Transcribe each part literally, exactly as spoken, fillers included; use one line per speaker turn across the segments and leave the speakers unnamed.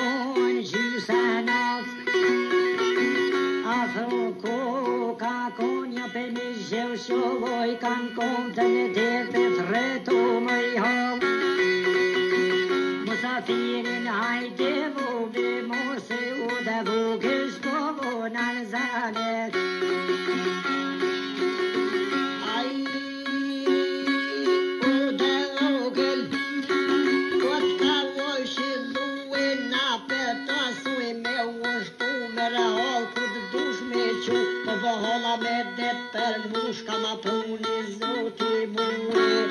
con Giusanov. Afro Caconia per Michel Shovoi can comptane tete freto mai ho. Musafirin haide vove mose uda vogesh kovo nanzanet.
Hålla med detta nu ska man poni så till boe.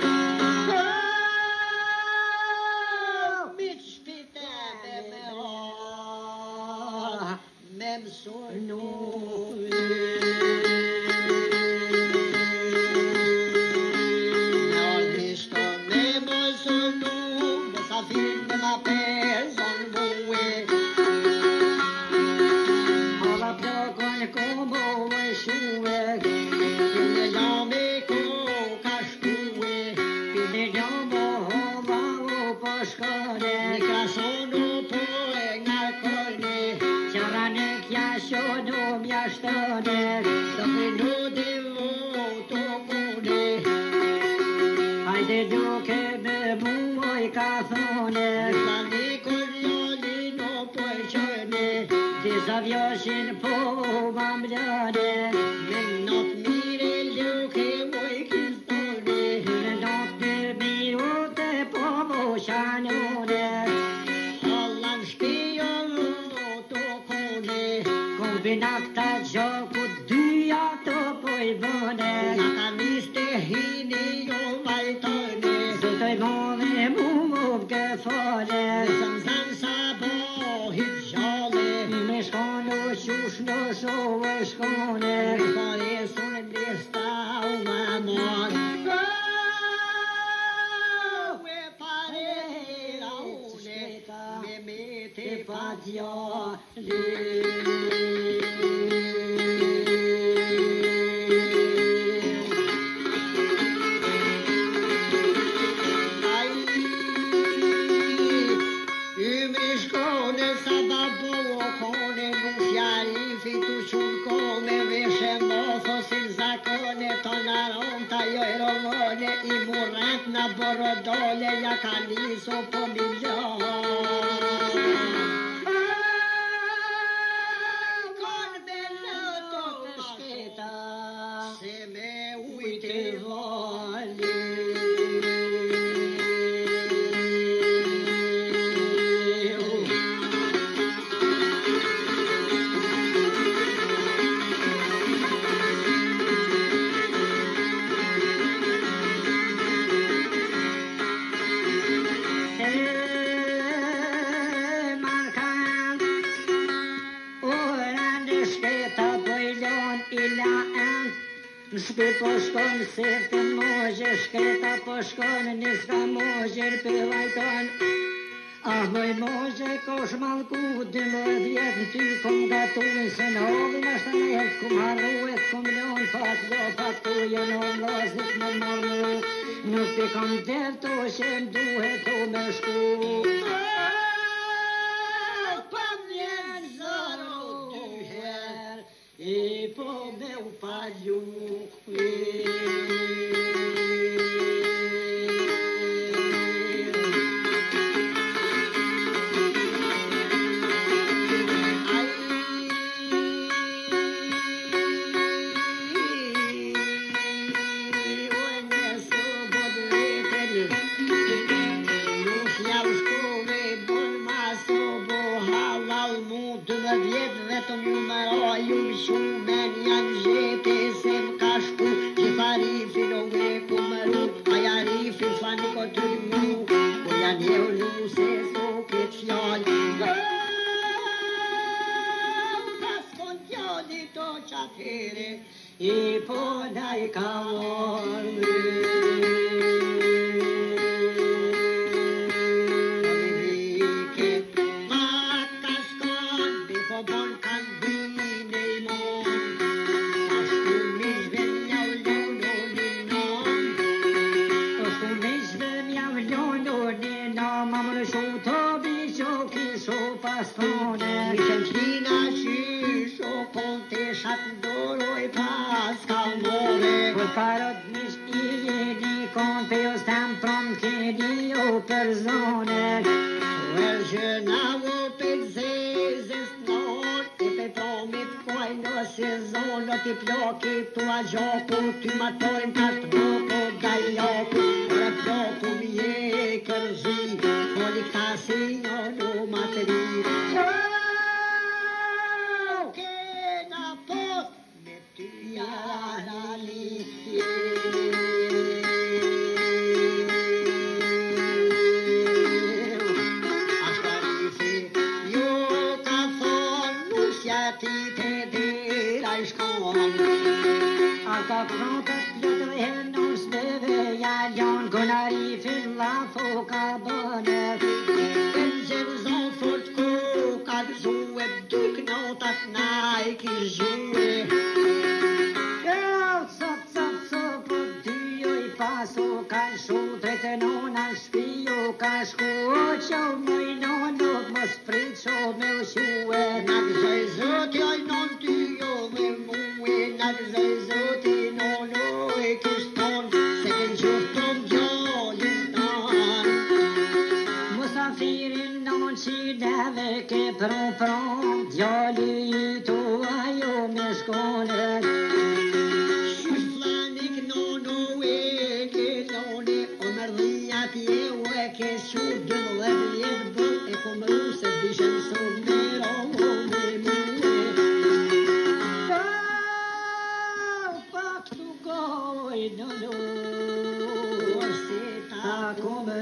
Mitt spite med ha. Mem så nu. Ja, det står med mig så nu. Och så finner man person boe.
Hålla på con como Shue,
Pinne jame ko kashkue,
pinne jamo hova o poshkore,
Nikasono po engar korne,
charane kya shono myashtone,
Sapino devo tokone,
haide duke me muoi kathone,
Nani koryoli no pochone,
disavjoshin po vamljane,
Men not mire luke moi kistone,
not mi ute po voshanone,
Allan spion tokone,
kombinata joku dya to poivone,
Nakaniste hini jo vaitone,
sotoi vone mumovke fore,
Samsan sabo hitjale,
Meškono šušno šove škone,
Pare son besta umamon. We pare raune, me mete patio Ymriskone sababo kone nufiari fitu come veshe mozo sin zakone tonaronta joiromone I murat na borodole jakaniso pomiljon. Con venuto sketa se me uite voli. Шпи пошкон сирте може, шкета пошкон, ниска може, пивайтон. А мой може кошмалку, димо вєтн, ty kom gatolen, sen har vi nästan helt kom hallå, ett kom lån, pat, ja, pat, gå genom laset med marmor. Nu fick han där då, känn du het och med sko. Pamięć zarodu her I pomył paliuch. I podaj kaworny. So
pastrone.
Vicentina și o conteșat doroi Pascal more.
Col carot miștie di conte io stam prom che dio persone.
Vergenavo pe zeze snor e pe promit coi no sezon ti plocchi tu a gioco tu ma toi in catroco dai occhi ora gioco mi e cărzi Oli casino no materi Oh che na pot metia la
Alka pronta plotter hennes döve ja Jan Gunnar i fylla foka böner.
Engel som fått kokad så är du knotat Nike joe.
Ja, så så så på dio i paso kasho trete nona spio kasho ocho moi non no mas pricho meu shue.
Nag zai zot oi non tio me mue nag zai zot no no e kiston second justom jolitan.
Musafirin non si deve che prom prom joli tu aio mescone.
Shuslanik no no e ke no ne omerdia ti e e ke shud de levi e e come se dicen sondero me mue.
Oh, back to go no no.
Orsta come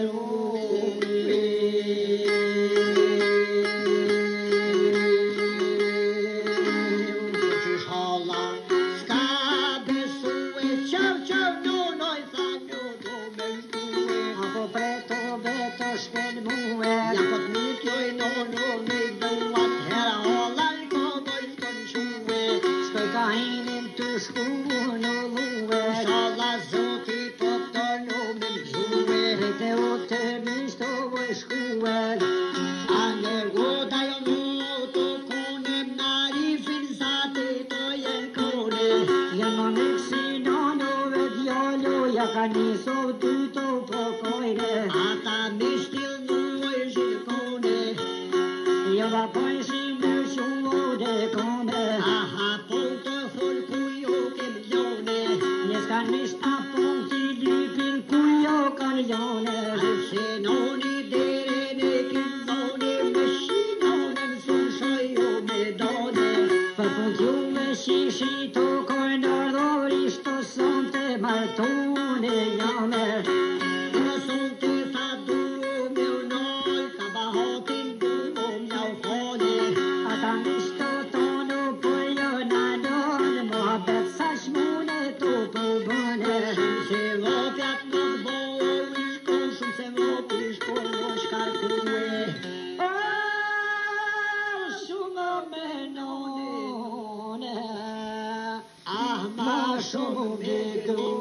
Show me